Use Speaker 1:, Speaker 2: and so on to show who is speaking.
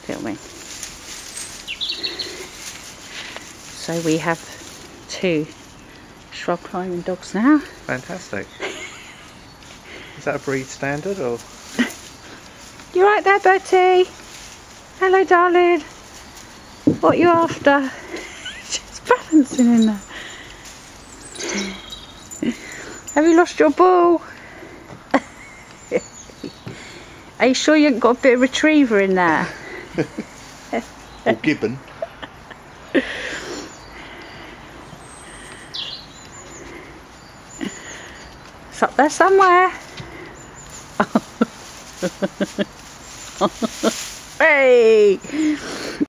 Speaker 1: filming. So we have 2 shrub climbing dogs now.
Speaker 2: Fantastic. Is that a breed standard or?
Speaker 1: You right there, Bertie? Hello, darling. What are you after? Just balancing in there. Have you lost your ball? Are you sure you haven't got a bit of retriever in there?
Speaker 2: Or gibbon?
Speaker 1: It's up there somewhere. Hey!